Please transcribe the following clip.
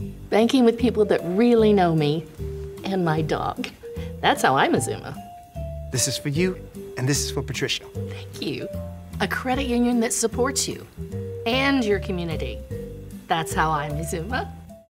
Banking with people that really know me and my dog. That's how I'm Azuma. This is for you, and this is for Patricia. Thank you. A credit union that supports you and your community. That's how I'm Azuma.